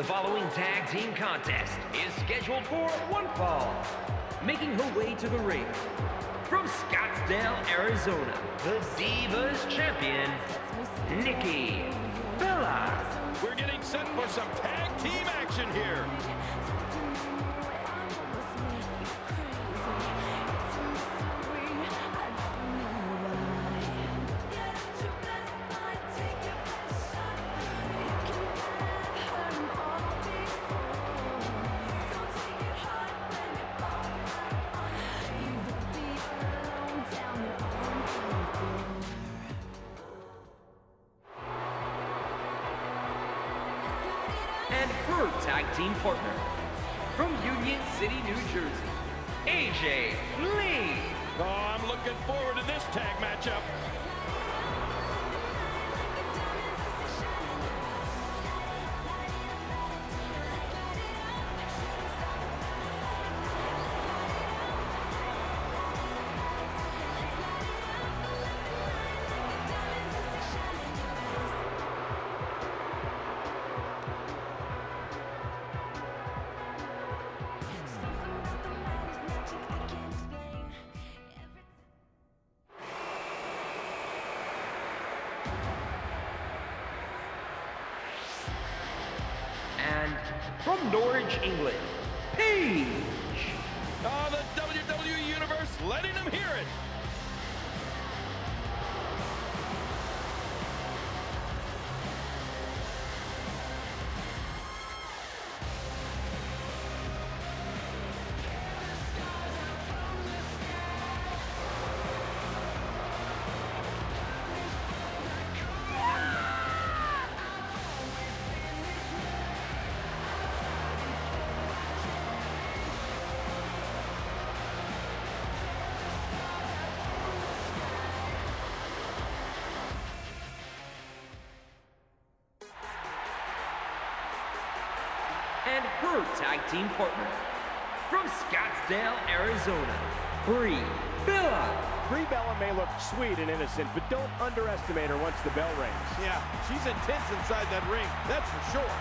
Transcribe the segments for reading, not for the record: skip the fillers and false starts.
The following tag team contest is scheduled for one fall. Making her way to the ring, from Scottsdale, Arizona, the Divas champion, Nikki Bella. We're getting set for some tag team action here. And her tag team partner, from Union City, New Jersey, AJ Lee. Oh, I'm looking forward to this tag matchup. And from Norwich, England, Paige. Oh, the WWE Universe letting them hear it. And her tag team partner, from Scottsdale, Arizona, Brie Bella. Brie Bella may look sweet and innocent, but don't underestimate her once the bell rings. Yeah, she's intense inside that ring, that's for sure.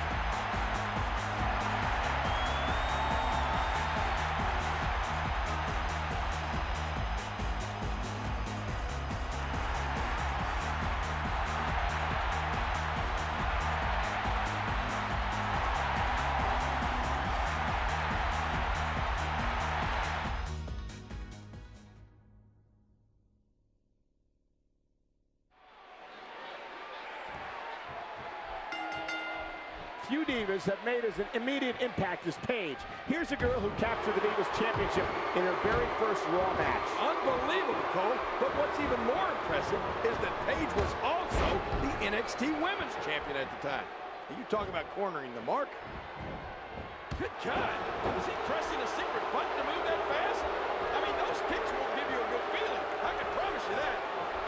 Few divas have made as an immediate impact as Paige. Here's a girl who captured the Divas Championship in her very first Raw match. Unbelievable, Cole. But what's even more impressive is that Paige was also the NXT Women's Champion at the time. You talk about cornering the mark. Good God. Was he pressing a secret button to move that fast? I mean, those kicks won't give you a good feeling. I can promise you that.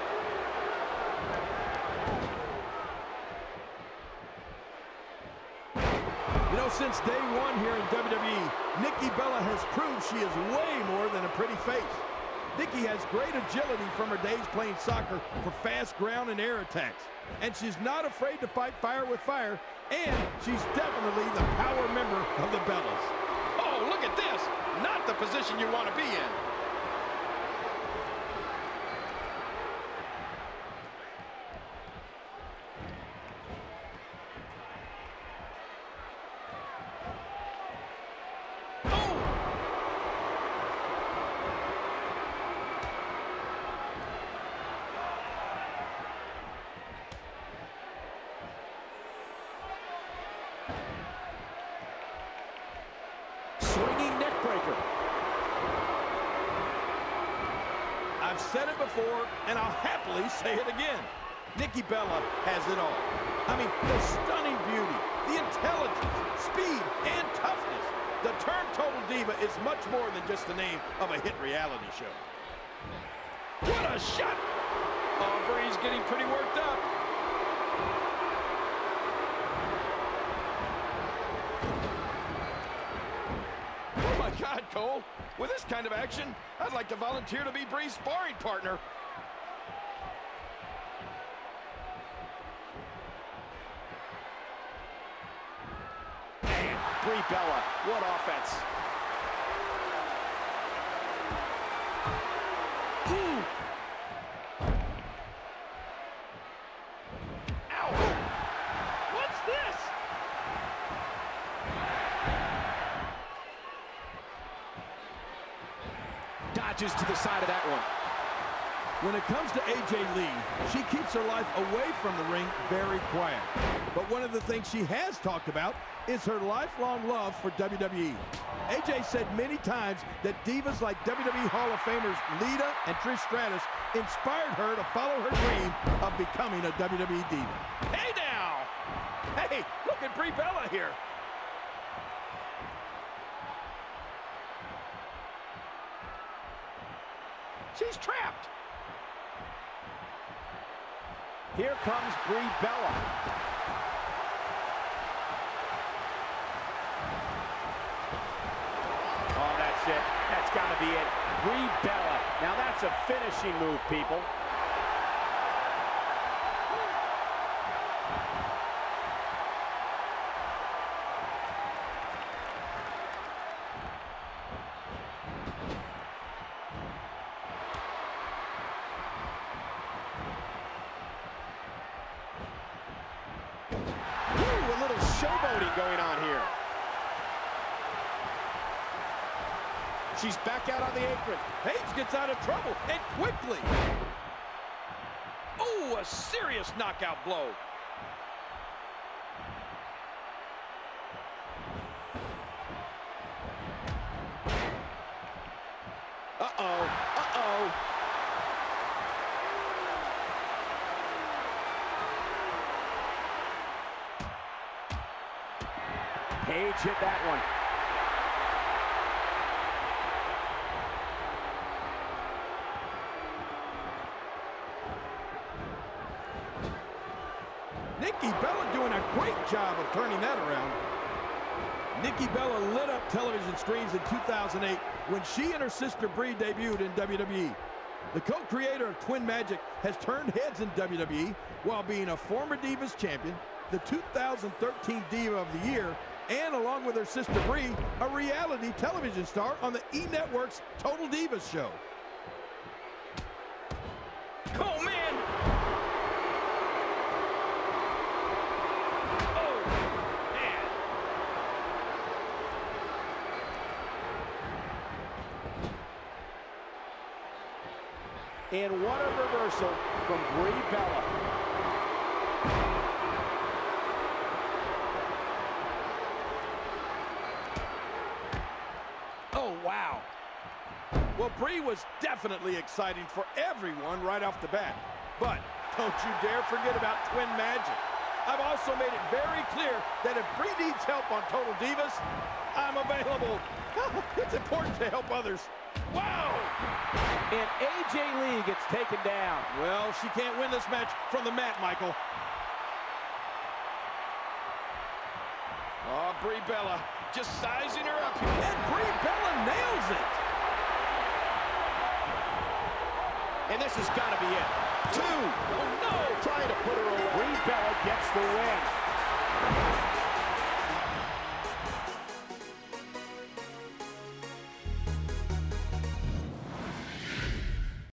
You know, since day one here in WWE, Nikki Bella has proved she is way more than a pretty face. Nikki has great agility from her days playing soccer for fast ground and air attacks. And she's not afraid to fight fire with fire, and she's definitely the power member of the Bellas. Oh, look at this! Not the position you want to be in. Swinging neck breaker. I've said it before, and I'll happily say it again. Nikki Bella has it all. I mean, the stunning beauty, the intelligence, speed, and toughness. The term Total Diva is much more than just the name of a hit reality show. What a shot! Oh, Brie's getting pretty worked up. Oh my God, Cole. With this kind of action, I'd like to volunteer to be Brie's sparring partner. Brie Bella. What offense. Ooh. Ow. What's this? Dodges to the side of that one. When it comes to AJ Lee, she keeps her life away from the ring very quiet. But one of the things she has talked about is her lifelong love for WWE. AJ said many times that divas like WWE Hall of Famers Lita and Trish Stratus inspired her to follow her dream of becoming a WWE diva. Hey now! Hey, look at Brie Bella here. She's trapped. Here comes Brie Bella. Oh, that's it. That's got to be it. Brie Bella. Now that's a finishing move, people. Showboating going on here. She's back out on the apron. Paige gets out of trouble, and quickly. Oh, a serious knockout blow. Uh-oh, uh-oh. Paige hit that one. Nikki Bella doing a great job of turning that around. Nikki Bella lit up television screens in 2008 when she and her sister Brie debuted in WWE. The co-creator of Twin Magic has turned heads in WWE while being a former Divas champion, the 2013 Diva of the Year, and along with her sister Brie, a reality television star on the E! Network's Total Divas show. Oh, man! Oh, man! And what a reversal from Brie Bella. Oh, wow. Well, Brie was definitely exciting for everyone right off the bat. But don't you dare forget about Twin Magic. I've also made it very clear that if Brie needs help on Total Divas, I'm available. It's important to help others. Wow! And AJ Lee gets taken down. Well, she can't win this match from the mat, Michael. Oh, Brie Bella just sizing her up. And Brie Bella nails it. And this has got to be it. 2. Oh, no! Trying to put her away. Brie Bella gets the win.